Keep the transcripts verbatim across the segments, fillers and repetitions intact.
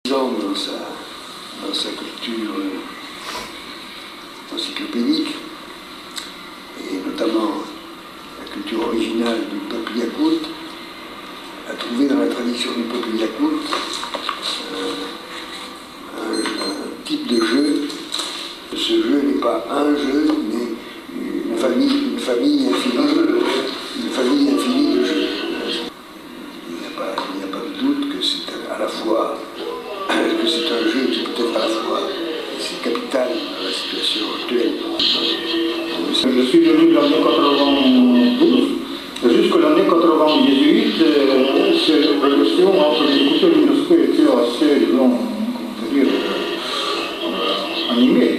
Dans sa, dans sa culture encyclopédique, et notamment la culture originale du peuple yakoute, a trouvé dans la tradition du peuple yakoute euh, un, un type de jeu. Ce jeu n'est pas un jeu, mais une famille, une famille infinie, une famille infinie de jeux. Il n'y a pas, il n'y a pas de doute que c'est à la fois que c'est un jeu qui peut être à la fois c'est capital dans la situation actuelle. Je suis venu de l'année quatre-vingt-douze, jusqu'à l'année quatre-vingt-dix-huit, cette relation entre l'écouteur et l'UNESCO était assez, disons, comment on peut dire, euh, animée.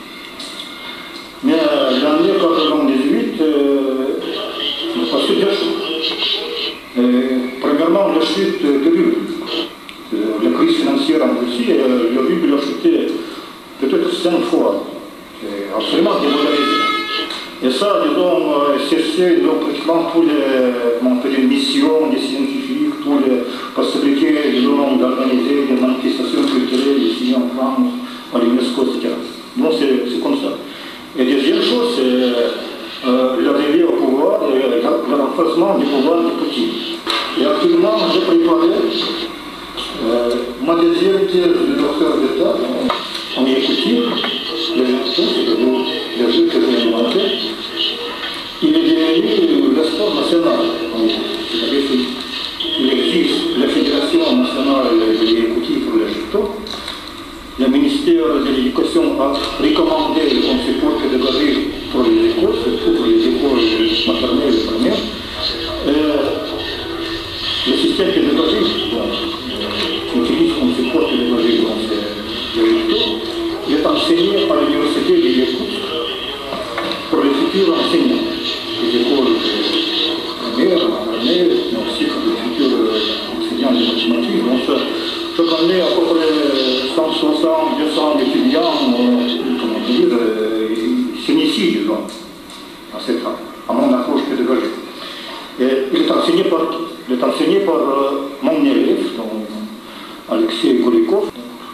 Mais l'année quatre-vingt-dix-huit, euh, il a passé deux choses. Euh, premièrement, la chute de l'U. La crise financière en Russie, euh, le ruble l'a chuté peut-être cinq fois. C'est absolument dévalorisé. Et ça, disons, euh, chercher pratiquement toutes les, comment dire, missions des scientifiques, toutes les possibilités, disons, d'organiser des manifestations culturelles ici en France, à l'UNESCO, et cetera. Donc c'est comme ça. Et deuxième chose, c'est euh, l'arrivée au pouvoir et le renforcement du pouvoir de Poutine. Et actuellement, j'ai préparé Euh, ma deuxième thèse de docteur d'État en Yakoutie, le jeu que j'ai inventé, il est devenu le sport national. C'est-à-dire qu'il existe la Fédération nationale de Yakoutie pour le Jeuto. Le ministère de l'Éducation a recommandé qu'on se porte de pédagogie pour les écoles, surtout pour les écoles maternelles et premières. Euh, le système pédagogique, bon, on utilise comme support pédagogique dans ce Jeuto, il est enseigné à l'université de Yakout pour les futurs enseignants, les écoles primaires, maternelles, mais aussi pour les futurs enseignants de mathématiques. Donc, chaque année, à peu près cent soixante à deux cents étudiants, comment dire, s'initient, disons, à, cette, à mon approche pédagogique. Et il est enseigné par, il est enseigné par euh, mon élève, donc, Alexei Golikov.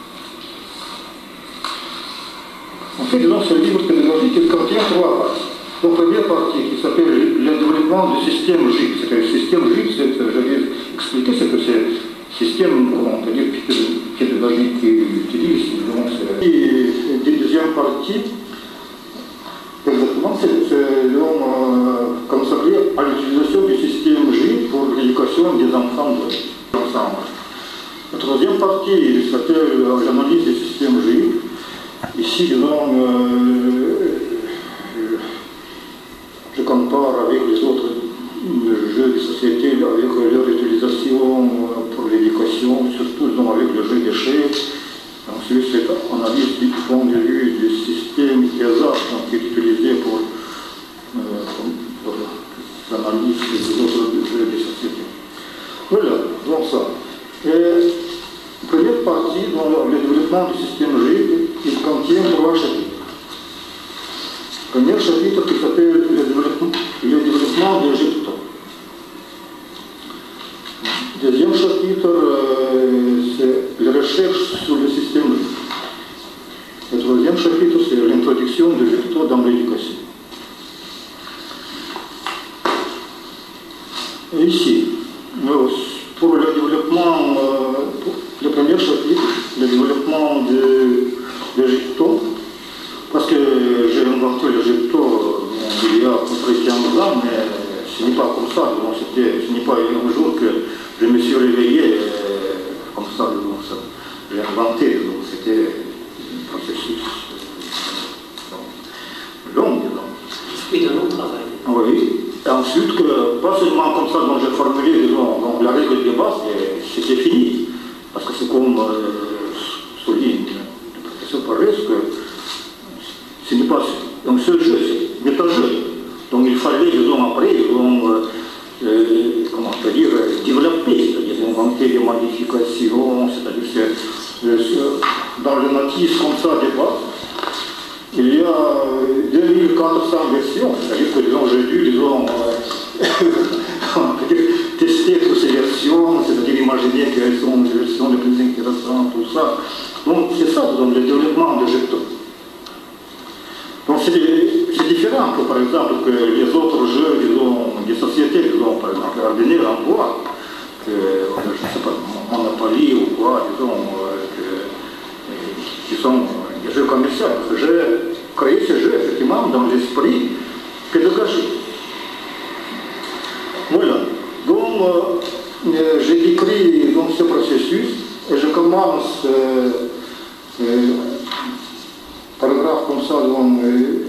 En fait, dans ce livre pédagogique, il contient trois parties. Donc, la première partie qui s'appelle le développement du système G I P. C'est-à-dire le système G I P, je vais expliquer, c'est que c'est le système, comment on peut dire, pédagogique qu'il utilise. Et la deuxième partie, exactement, c'est euh, comme ça veut dire, à l'utilisation du système G I P pour l'éducation des enfants de l'ensemble. La troisième partie s'appelle l'analyse du système G I P. Ici, disons, euh, je compare avec les autres jeux de société, avec leur utilisation pour l'éducation, surtout disons, avec le jeu d'échecs. Ensuite, cette analyse du point de vue du système E S A qui est utilisé pour, euh, pour l'analyse des autres jeux de société. Voilà, donc ça. Et la première partie, dans le développement du système G I P, il contient trois chapitres. Le premier chapitre qui s'appelle le développement, le développement des Jeuto. Le deuxième chapitre, euh, c'est la recherche sur le système G I P. Le troisième chapitre, c'est l'introduction des Jeuto dans l'éducation. Et ici, pour le développement, euh, pour le premier chapitre, le développement de, de Jeuto, parce que j'ai inventé le Jeuto euh, il y a à peu près quinze ans, mais ce n'est pas comme ça. Donc, ce n'est pas un jour que je me suis réveillé euh, comme ça. Donc, ça j'ai inventé, donc c'était un processus euh, long, disons. Oui, de long travail. Oui. Et ensuite, que, pas seulement comme ça, dont j'ai formulé disons, donc, la règle de base, c'était fini. Parce que c'est comme euh, souligne le professeur Parès, que ce n'est pas un seul jeu, c'est un jeu. Donc il fallait, disons, après, disons, euh, euh, comment on peut dire, développer, c'est-à-dire inventer des modifications, c'est-à-dire euh, dans le notice comme ça de base, il y a deux mille quatre cents versions, c'est-à-dire que disons, j'ai dû, disons, euh, tester toutes ces versions, c'est-à-dire imaginer quelles sont les versions les plus intéressantes, tout ça. dans le développement de Egypte. Donc c'est différent que, par exemple, que les autres jeux, disons, des sociétés, disons, par exemple, Ordinaire en bois, que, je ne sais pas, Monopoly ou quoi, disons, que, qui sont des jeux commerciaux. J'ai créé ces jeux, effectivement, dans l'esprit pédagogique. Voilà. Donc, euh, j'ai décrit donc, ce processus et je commence euh, euh, paragraphe comme ça, donc,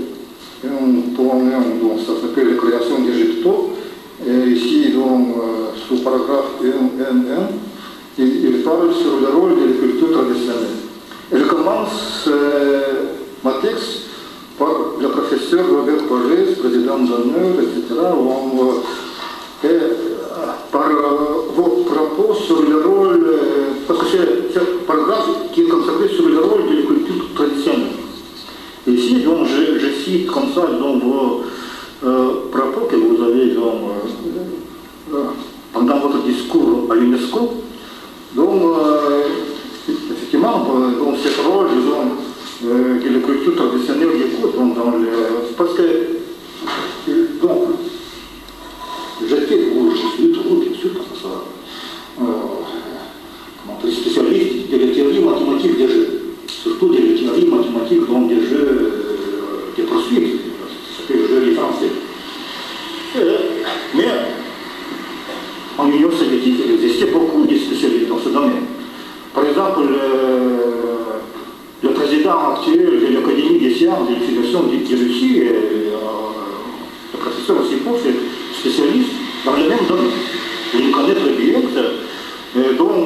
un poème, donc, ça s'appelle La création d'Égypto. Et ici, donc, euh, sous paragraphe un un, il, il parle sur le rôle de la culture traditionnelle. Et je commence euh, ma texte par le professeur Robert Pagès, président d'honneur, et cetera, où on, euh, et, par euh, vos propos sur le rôle, euh, parce que c'est un paragraphe qui est consacré sur le rôle de la culture traditionnelle. Et ici, donc, je, je cite comme ça donc, vos euh, propos que vous avez donc, euh, euh, pendant votre discours à l'UNESCO. Donc, euh, effectivement, donc, ce rôle disons, euh, que la culture traditionnelle écoute donc, dans le, parce que donc, j'étais, je suis toujours, bien sûr, comme ça, euh, comment on dit, spécialiste de la théorie mathématique des jeux, surtout de la théorie mathématique donc, des jeux euh, de poursuite, ça s'appelle le jeu des Français. Euh, mais en Union soviétique, il existait beaucoup de spécialistes dans ce domaine. Par exemple, le, le président actuel de l'Académie des sciences et de l'éducation de Russie, euh, le professeur Osipov, est spécialiste dans le même domaine. Il connaît très bien. Euh, donc,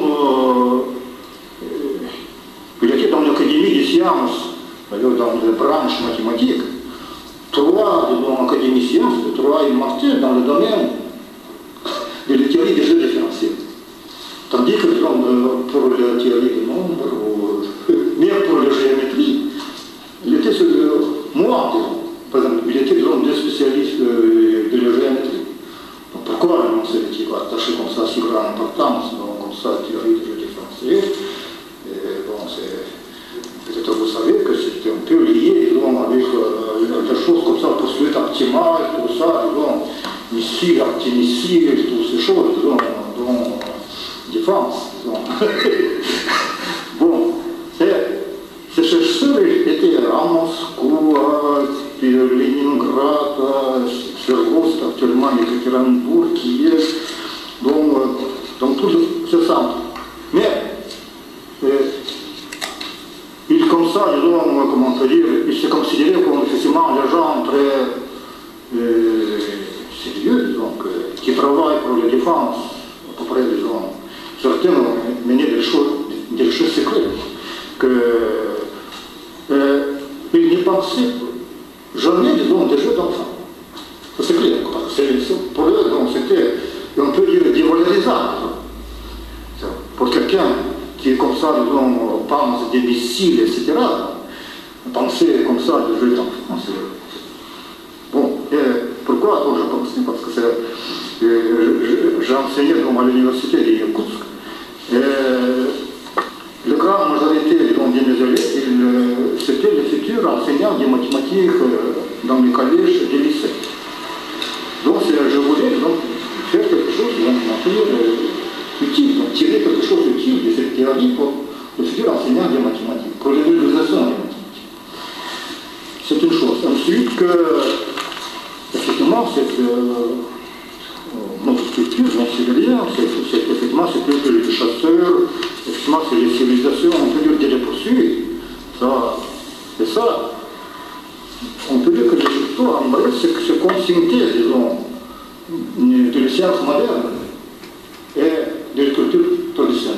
euh, il était dans l'Académie des sciences, dans la branche mathématique. Trois dans l'Académie des sciences, trois il master dans le domaine de la théorie des jeux différentiels. Tandis que pour la théorie des nombres, ou, même pour la géométrie, il était sur le, moi, par exemple, il était disons, des spécialistes de, de la géométrie. Donc pourquoi on s'est attaché comme ça si grande importance, donc, comme ça, la théorie des jeux différentiels? Bon, peut-être vous savez que c'était un peu lié disons, avec euh, des choses comme ça, poursuite optimale, tout ça, disons, missile, anti-missile, toutes ces choses, disons, dont défense, disons. Bon, ces chercheurs étaient à Moscou, à Leningrad, à Svergost, actuellement à Ekaterinbourg, Kiev, donc, dans tout ce centre. Mais, euh, il, comme ça, disons, comment on peut dire, il s'est considéré comme effectivement des gens très euh, sérieux, donc, euh, qui travaillent pour la défense, à peu près, disons, certains ont mené des choses, des choses secrètes, que euh, ils n'y pensaient jamais, disons, des jeux d'enfants. C'est clair, pour eux, c'était, on peut dire, dévalorisable. Pour quelqu'un qui est comme ça, disons, pense des missiles, et cetera, penser comme ça des jeux d'enfants, bon, et pourquoi donc, je pensais? Parce que euh, j'ai enseigné donc, à l'université de Yakoutsk, et la grande majorité disons, des élèves, c'était les futurs enseignants de mathématiques dans les collèges et les lycées. Donc je voulais donc, faire quelque chose de utile, donc tirer quelque chose d'utile de cette théorie pour le futur enseignant des mathématiques, pour l'utilisation des mathématiques. C'est une chose. Ensuite, que, effectivement, cette, euh, notre culture, c'est rien, c'est effectivement, c'est plus que les chasseurs, effectivement, c'est les civilisations, on peut dire, de les poursuivre. Ça, et ça, on peut dire que l'Égypte, en vrai, c'est comme synthèse, disons, de la science moderne et de la culture traditionnelle.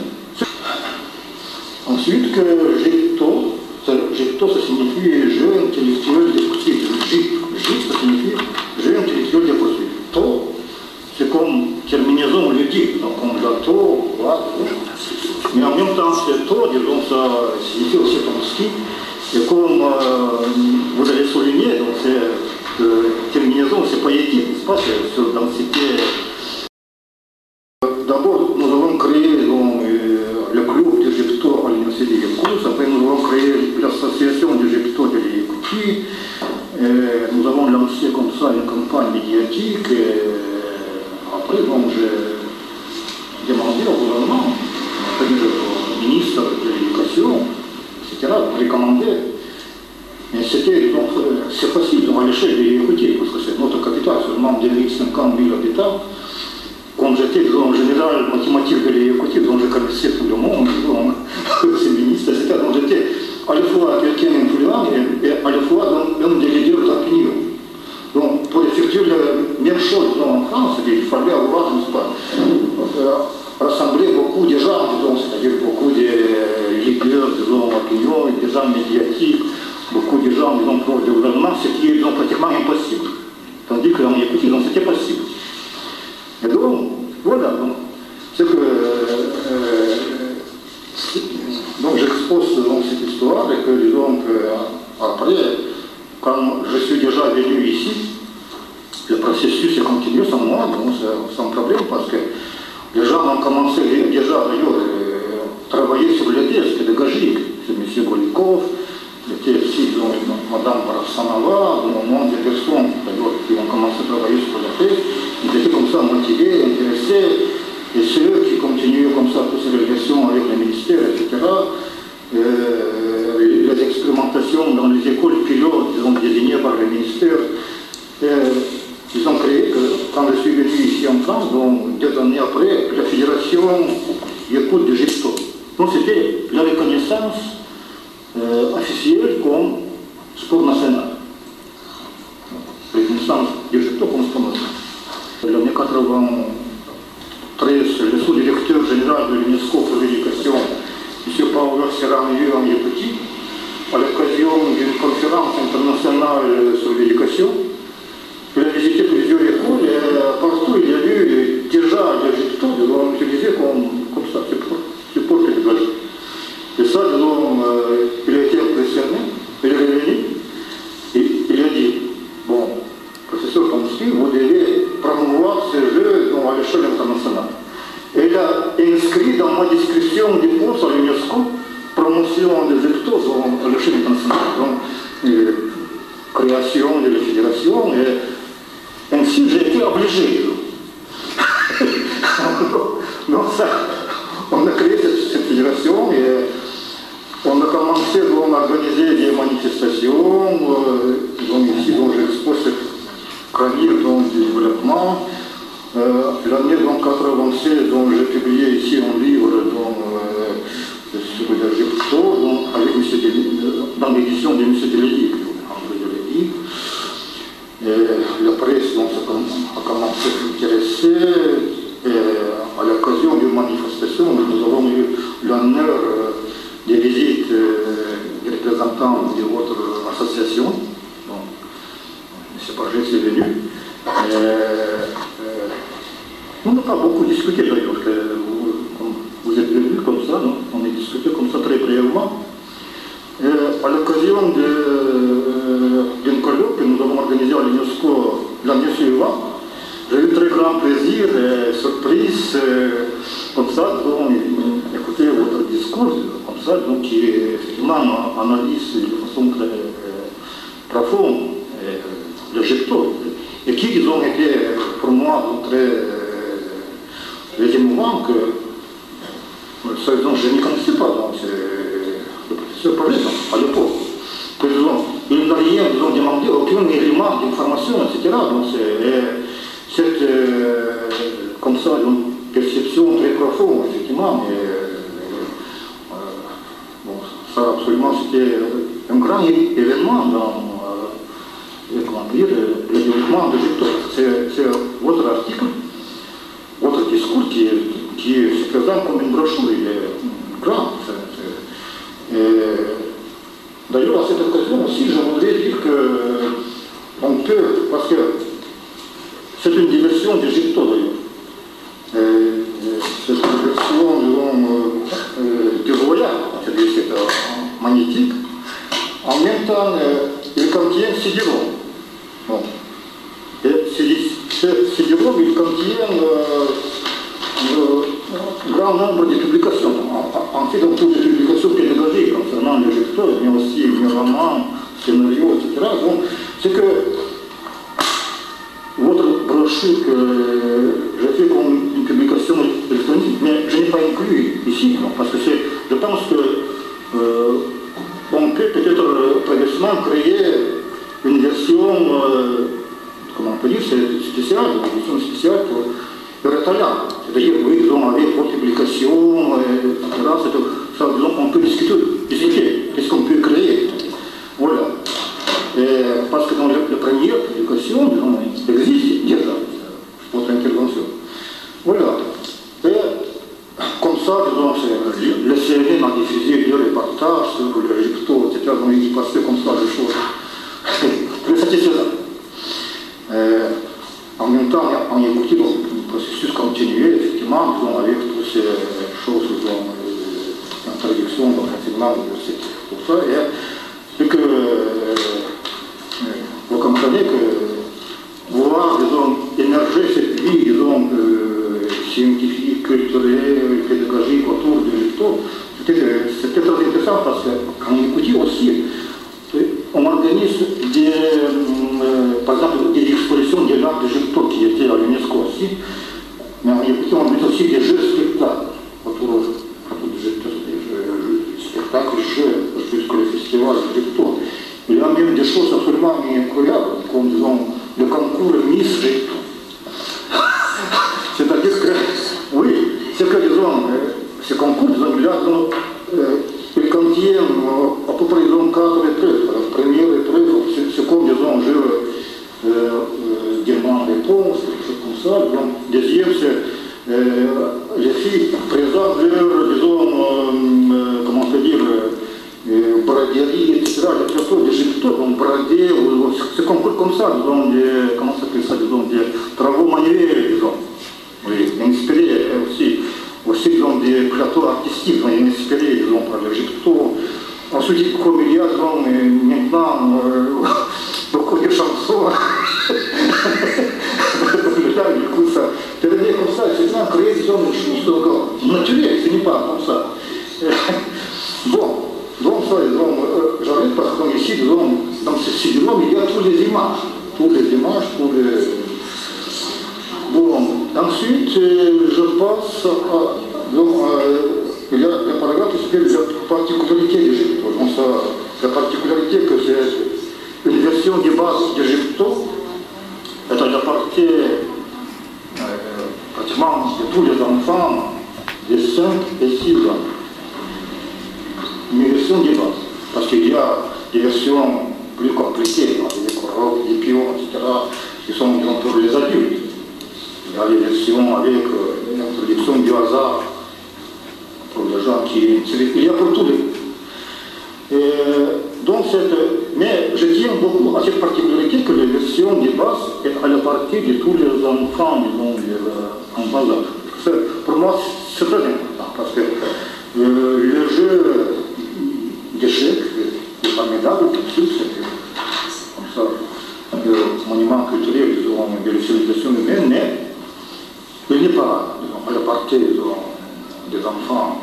Ensuite, que Gypto, Gypto, ça signifie jeu intellectuel des poursuites. Gypto, ça signifie jeu intellectuel des poursuites. To, c'est comme terminaison ludique, donc comme gâteau, voilà. Mais en même temps, c'est to, disons, ça signifie aussi ton ski. Et comme euh, vous avez souligné, donc c'est euh, terminaison, c'est poétique, n'est-ce pas, c'est sur densité. D'abord, nous avons créé donc, euh, le club de Gypto à l'université de Yakoutsk, après nous avons créé médiatique. Et après, bon, j'ai demandé au gouvernement, au ministre de l'Éducation, et cetera, pour recommander. Mais c'était, donc, c'est facile à l'échelle des Yakutis, parce que c'est notre capitale, seulement deux mille cinquante mille habitants. Quand j'étais en général mathématique de l'Yakutie, dont je connaissais tout le monde, donc, ces ministres, et cetera. Donc j'étais à la fois quelqu'un influent et, et à la fois donc, un des leaders d'opinion. Donc pour effectuer la même chose en France, il fallait avoir, je ne sais pas, euh, rassembler beaucoup de gens, c'est-à-dire beaucoup de leaders d'opinion, des gens médiatiques, beaucoup de gens, disons, pour le gouvernement, c'était disons, pratiquement impossible. Tandis qu'en Yakutie, c'était possible. Et donc, voilà, donc, c'est que, euh, donc j'expose donc, cette histoire et que, disons, que, après, quand je suis déjà venu ici, le processus est continué sans moi, donc, sans problème, parce que les gens ont commencé déjà, d'ailleurs, à travailler sur les tests de Gajik, c'est M. Golikov, était aussi donc, Mme Rassanova, au moment des personnes qui ont commencé à travailler sur la paix, ils étaient comme ça motivés, intéressés, et ceux qui continuent comme ça toutes ces relations avec les ministères, et cetera. Euh, les expérimentations dans les écoles pilotes, disons, désignées par les ministères, euh, ils ont créé que, quand je suis venu ici en France, donc deux années après, la fédération Yakout de Gypto. Donc c'était la reconnaissance Euh, officiel comme sport national. Reconnaissance du Gypto comme sport national. L'année quatre-vingt-treize, le sous-directeur général de l'UNESCO pour l'éducation, M. Paolo Serrano en Yakutie, à l'occasion d'une conférence internationale sur l'éducation, il a visité plusieurs écoles et partout il y a eu déjà le Gypto, on utilisait comme, comme ça, c'est pour le gage. Et ça, disons, euh, il a été impressionné, il est revenu, et il a dit, bon, professeur Tomsky, vous devez promouvoir ce jeu à l'échelle internationale. Et il a inscrit dans ma description des postes à l'UNESCO, promotion des Gyptos à l'échelle internationale. Donc, euh, création de la fédération, et ainsi j'ai été obligé. Donc ça, on a créé cette, cette fédération, et on a commencé à organiser des manifestations, euh, donc ici dont j'expose cette chronique du développement. Euh, L'année quatre-vingt-seize, dont j'ai publié ici un livre donc, euh, sur le Gypto, avec M. Delis, dans l'édition de M. Delis, André Delis. La presse donc, a commencé à s'intéresser, et à l'occasion d'une manifestation, nous avons eu l'honneur des visites euh, des représentants de votre association. Donc, M. Pagès est venu. Euh, euh, on n'a pas beaucoup discuté d'ailleurs. Vous, vous êtes venus comme ça, non? On a discuté comme ça très brièvement. Euh, à l'occasion d'une euh, colloque que nous avons organisé à l'UNESCO l'année suivante, j'ai eu très grand plaisir et surprise, euh, comme ça, donc, écouter votre discours, comme ça, donc, qui effectivement analyse de façon très euh, profonde euh, le Gypto, et qui, disons, était pour moi très euh, émouvant que ça, donc, je ne connaissais pas, donc, le professeur Pagès, à l'époque. Que, disons, il n'a rien, disons, demandé aucun élément d'information, et cetera. Donc, c'est cette, euh, comme ça, une perception très profonde, effectivement, mais euh, euh, bon, ça, absolument, c'était un grand événement dans, euh, comment dire, le développement de Gypto. C'est votre article, votre discours qui, qui se présente comme une brochure, il est grand. D'ailleurs, à cette occasion aussi, je voudrais dire qu'on peut, parce que c'est une diversion du Gypto d'ailleurs. C'est une diversion euh, du voyage, c'est-à-dire c'est euh, magnétique. En même temps, euh, il contient six diplômes. Bon. Et ces diplômes, il contient euh, un grand nombre de publications. En, en fait, on trouve des publications pédagogiques concernant le Gypto, mais aussi des romans, scénarios, et cetera. Donc, c'est que votre aussi que j'ai fait comme une publication électronique, mais je n'ai pas inclus ici, non, parce que c'est, je pense que euh, on peut peut-être progressivement créer une version, euh, comment on peut dire, spéciale, une version spéciale pour le italien. C'est-à-dire, oui, disons, avec votre publication, et cetera, ça, disons, on peut discuter, discuter, qu'est-ce qu'on peut créer. Voilà. Et parce que dans la, la première publication, disons, il existe déjà votre intervention. Voilà. Et comme ça, disons, le C N M a diffusé des reportages sur l'Égypto, et cetera. Donc il passait comme ça des choses très satisfaisantes. En même temps, on écoutait le processus continué, effectivement, disons, avec toutes ces choses, disons, en traduction, dans l'enseignement universitaire, tout ça. Et, et que euh, vous comprenez que voir, disons, émerger cette vie, disons, euh, scientifique, culturelle, pédagogique autour de l'Égypto, c'était très intéressant parce qu'on écoutait aussi, on organise des, euh, par exemple, des expositions de l'art d'Égypto qui étaient à l'UNESCO aussi, mais on écoutait, on met aussi des jeux spectacles autour, autour de l'Égypto, des spectacles, jeux, puisque le festival d'Égypto. Il y a même des choses absolument incroyables, comme disons le concours Miss Égypto. C'est-à-dire que, oui, c'est que disons, ce concours, disons, il y a, disons, euh, il contient à peu près disons, quatre épreuves. La première épreuve, c'est comme disons, jeu euh, euh, demande-réponse, quelque chose comme ça. Donc, deuxième, c'est euh, les filles présentent leur, disons, euh, euh, comment on peut dire, euh, braderie, et cetera. Les plateaux d'Égypto, donc bradé, c'est concours comme ça, disons, des, comment ça s'appelle ça, disons, des travaux manuels, disons. Oui, inspirés aussi. Aussi, disons, des plateaux artistiques, inspirés, disons, par l'Égypto. Ensuite, comme il y a, disons, maintenant, euh, beaucoup de chansons, du coup, ça, c'est comme ça, c'est ça, créer, disons, une chose naturelle, ce n'est pas comme ça. Bon, donc ça, disons, euh, j'arrête parce que ici, disons, dans ce site, disons, il y a toutes les images, toutes les images, tous les... Bon, ensuite, je passe à, donc, euh, il y a un paragraphe qui s'appelle la particularité d'Égypto. Donc ça, la particularité que c'est une version de base d'Égypto, elle appartient euh, pratiquement de tous les enfants de cinq et six ans. Une version de base, parce qu'il y a des versions plus compliquées, avec des coraux, des pions, et cetera, qui sont pour les adultes. Il y a des versions avec euh, l'introduction du hasard pour les gens qui... Il y a pour tous les... Et, donc cette... Mais je tiens beaucoup à cette particularité que les versions de base est à la partie de tous les enfants, disons, en bas âge. Pour moi, c'est très important, parce que euh, le jeu d'échecs est formidable, tout de suite, c'est comme ça, le monument culturel, disons, de la civilisation humaine, mais il n'est pas, disons, à la partie, disons, des enfants,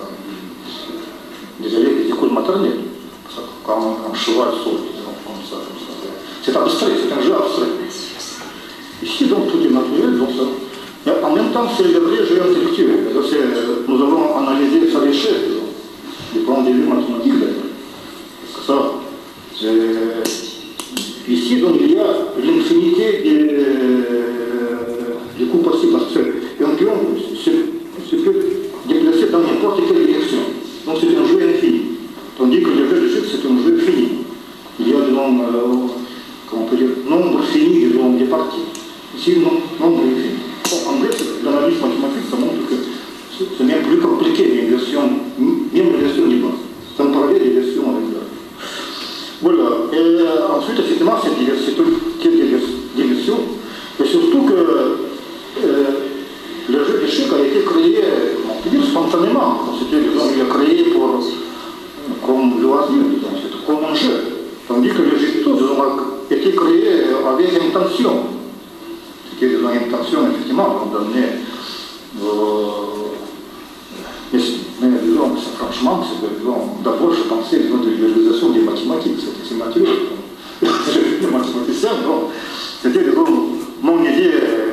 euh, des élèves des écoles maternelles. Quand un cheval saute, disons, comme ça, comme ça. C'est abstrait, c'est un jeu abstrait. Ici, donc, tout est matériel, donc ça. Mais en même temps, c'est le vrai jeu intellectuel. Nous avons analysé sa richesse, du point de vue mathématique, d'ailleurs. Ça, ici, donc, il y a l'infinité des, des coups possibles abstraits. Et un pion se peut déplacer dans n'importe quelle direction. Donc, c'est un jeu infini. Tandis que le jeu de chute, c'est un jeu fini. Il y a, disons, euh, comment on peut dire, nombre fini, disons, des parties. Ici, non, nombre infini. Bon, en bref, l'analyse mathématique, ça montre que c'est même plus compliqué, une version, même une version de base. Sans parler des versions avec la... Voilà. Et euh, ensuite, effectivement, cette diversité, des versions, et surtout que euh, le jeu d'échecs a été créé, on peut dire, spontanément. C'était, disons, il a créé pour... comme loisir, disons, c'est comme un jeu. Tandis que le jeu a été créé avec intention. C'était une intention, effectivement, on donnait. Euh, mais, mais disons, franchement, d'abord je pensais disons, de l'utilisation des mathématiques, c'était ces mathématiques. Les mathématiciens, bon, c'était mon idée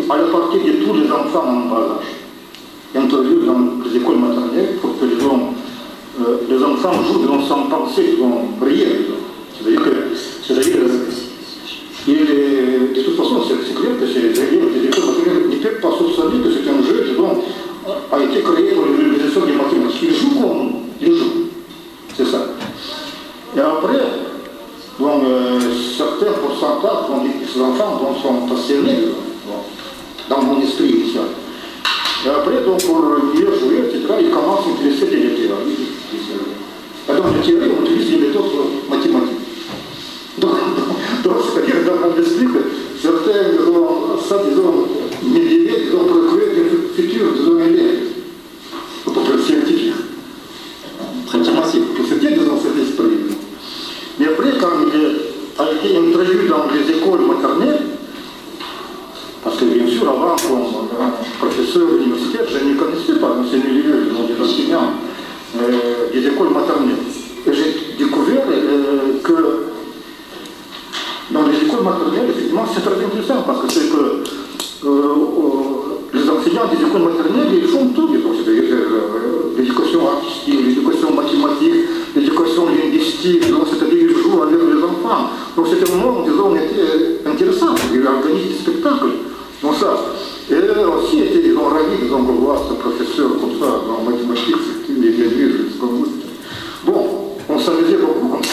à la partie de tous les enfants en bas âge, introduire dans les écoles maternelles pour que disons, euh, les enfants jouent disons, sans penser, disons, prier. C'est-à-dire que, c'est-à-dire, il est, de toute façon, c'est clair que ces élèves des écoles maternelles ne peuvent pas soupçonner que c'est un jeu disons, a été créé pour l'utilisation des mathématiques. Ils jouent comme ils jouent. C'est ça. Et après, donc, euh, certains pourcentages des enfants donc, sont passionnés bon, dans mon esprit initial. Et après, donc, pour mieux jouer, et cetera, ils commencent à utiliser des théories. Et donc, les théories, on utilise des méthodes mathématiques. Donc, donc c'est-à-dire, dans mon esprit, que certains, disons, ça, disons, m'aider, disons, pour créer des futurs, disons, élèves, pour le scientifique. Très massif, que c'était dans cet esprit. Mais après, quand il a été introduit dans les écoles maternelles, parce que bien sûr, avant, comme professeur universitaire, je ne connaissais pas dans ces milieux, des enseignants euh, des écoles maternelles. Et j'ai découvert euh, que dans les écoles maternelles, effectivement, c'est très intéressant, parce que c'est que euh, euh, les enseignants des écoles maternelles, ils font tout, c'est-à-dire euh, l'éducation artistique, l'éducation mathématique, l'éducation linguistique, c'est-à-dire ils jouent avec les enfants. Donc c'était un monde, disons, intéressant, ils organisent des spectacles. Donc ça, et aussi était, disons, ravis, disons, de voir ce professeur comme ça, en mathématiques, il est bien vu, comme vous. Bon, on s'amusait beaucoup comme ça.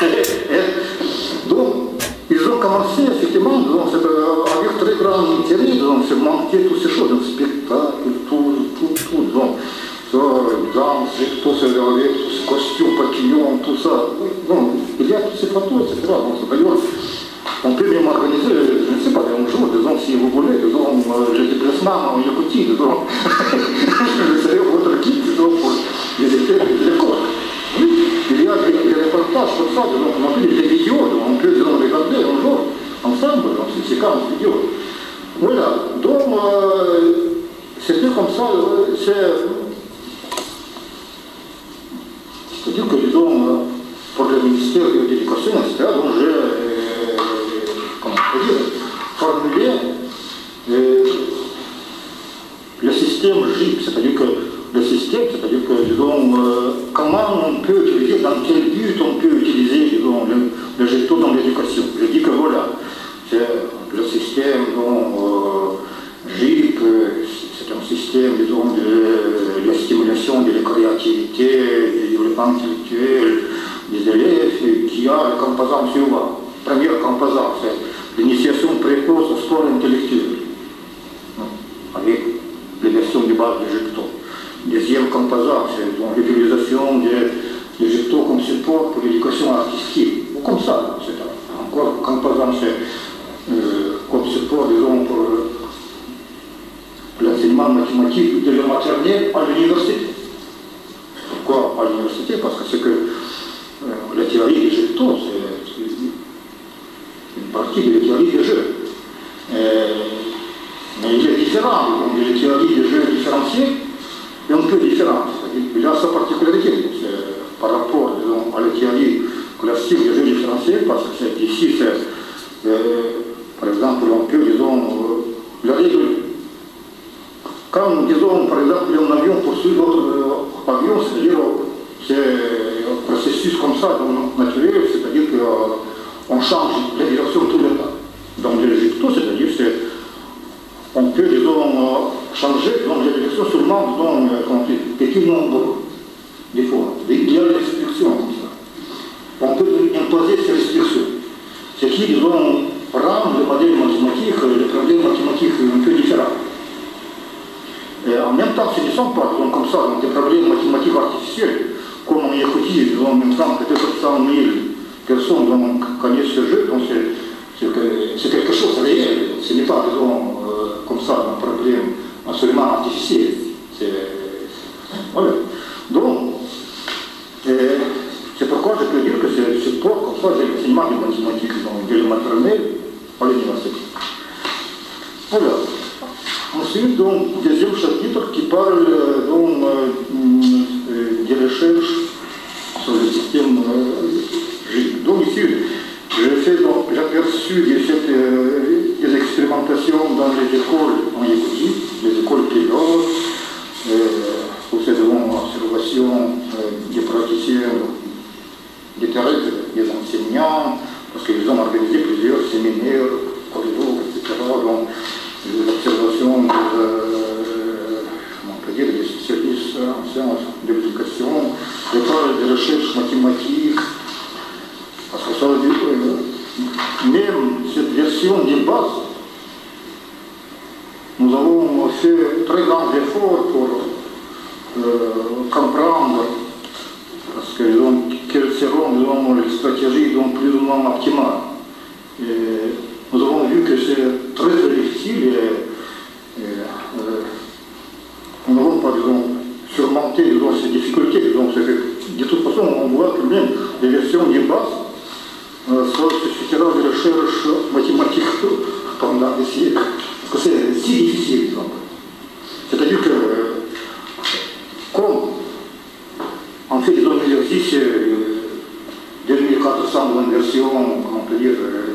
Donc, ils ont commencé, effectivement, disons, avec très grand intérêt, disons, se manquer toutes ces choses, donc spectacle, tout, tout, tout, disons, ça, danse, tout ce avec, tous ces costumes, papillons, tout ça. Bon, il y a tous ces plateaux, et cetera. Donc, d'ailleurs, on peut même organiser, je ne sais pas, un jour, disons, si vous voulez, disons, euh, les déplacements en Yakoutie, disons, je serai votre guide, disons, pour les élèves de l'école. Oui, il y a des, des reportages comme ça, disons, on peut des vidéos, on peut, disons, regarder un jour, ensemble, dans ces séquences vidéo. Voilà, donc, euh, c'était comme ça, euh, c'est... C'est-à-dire que, disons, euh, pour le ministère de l'Éducation, et cetera, donc j'ai, euh, comment on peut dire, formulé euh, le système J I P, c'est-à-dire que le système, c'est-à-dire que, disons, euh, comment on peut utiliser, dans quel but on peut utiliser, disons, le, le jeton dans l'éducation. Je dis que voilà, c'est le système, dont euh, J I P, c'est un système, disons, de, de stimulation de la créativité, du développement intellectuel des élèves, qui a le composant suivant. Première composant, c'est l'initiation précoce au sport intellectuel, avec les versions de base du jeton. Deuxième composant, c'est l'utilisation des, des jetons comme support pour l'éducation artistique, ou comme ça, c'est encore composant, c'est euh, comme support, disons, pour l'enseignement mathématique de la maternelle à l'université. Pourquoi à l'université? Parce que c'est que euh, la théorie des jetons, c'est une partie de la théorie des jeux. Euh, mais il est différent, donc les théories des jeux différenciés, et un peu différentes. Il a sa particularité par rapport, disons, à la théorie classique des jeux différenciés, parce que c'est ici, c'est, euh, par exemple, on peut, disons, euh, la règle. Quand, disons, par exemple, un avion poursuit l'autre euh, avion, c'est-à-dire, c'est un processus comme ça, donc, naturel, c'est-à-dire qu'on euh, change la direction tout le temps. Donc, les jetons, c'est-à-dire, c'est, on peut, disons, euh, changer donc, la direction seulement dans un petit nombre de fois. Il y a des restrictions comme ça. On peut imposer ces restrictions. Ce qui, disons, rend le modèle mathématique, le problème mathématique un peu différent. Et en même temps, ce ne sont pas, disons, comme ça, donc, des problèmes mathématiques artificiels, comme en Yakoutie, disons, maintenant, peut-être cent mille personnes donc, connaissent ce jeu, donc c'est quelque chose de réel. Ce n'est pas, disons, euh, comme ça, un problème absolument artificiel. Voilà. Donc, c'est pourquoi je peux dire que c'est le support, comme ça, j'ai l'enseignement des mathématiques, donc, dès le maternel à l'université. Voilà. Ensuite, donc, deuxième chapitre qui parle donc, euh, des recherches sur le système euh, J I P. Donc ici, j'ai aperçu des, euh, des expérimentations dans les écoles des praticiens, des terrains, des enseignants, parce qu'ils ont organisé plusieurs séminaires, corridors, et cetera. Donc, des observations, euh, on peut dire, des spécialistes en sciences de l'éducation, des travaux de recherche mathématiques, parce que ça veut dire que même cette version des bases, nous avons fait très grands efforts pour euh, comprendre, parce que donc, quelles seront disons, les stratégies donc, plus ou moins optimales. Et nous avons vu que c'est très, très difficile et, et euh, nous n'avons pas disons, surmonté disons, ces difficultés. Donc, de toute façon, on voit que même les versions des bases, euh, ça suffira de recherche mathématique pendant des siècles. Parce que c'est si difficile. C'est-à-dire que, euh, comme on fait des exercices euh, deux mille quatre cents versions, comment on peut dire, euh,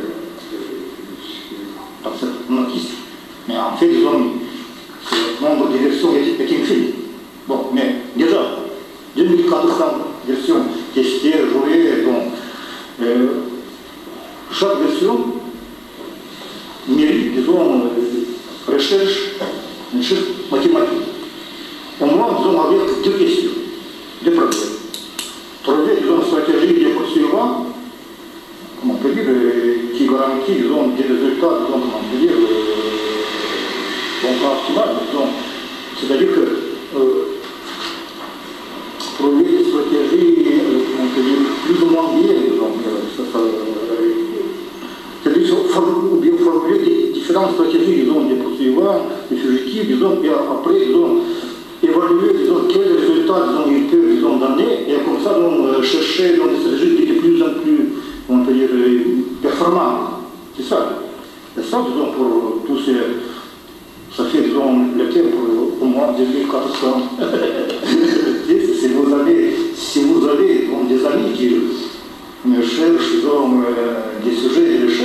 notice, mais en fait, disons, le nombre de versions est, est infini. Bon, mais déjà, deux mille quatre cents versions testées, jouées, donc, euh, chaque version mérite, disons, euh, recherche, recherche mathématique. Au moins, disons, avec deux questions, deux problèmes. Trouver, disons, une stratégie des poursuivants, comment on peut dire, euh, qui garantit, disons, des résultats, disons, comment on peut dire, euh, bon, pas optimal, disons. C'est-à-dire que euh, trouver des stratégies, euh, comment on peut dire, plus ou moins bien, disons, euh, ça, ça, euh, c'est-à-dire ou bien formuler des différentes stratégies, disons, des poursuivants, des fugitifs, disons, et après, disons, évaluer, disons, quels résultats, disons, ils peuvent, disons, donner, et comme ça, donc, chercher, donc, des stratégies qui étaient de plus en plus, on peut dire, performantes. C'est ça. Et ça, disons, pour tous ces, ça fait, disons, le temps pour au moins deux mille quatre cents. si vous avez, si vous avez, donc, des amis qui me cherchent, disons, euh, des sujets de recherche,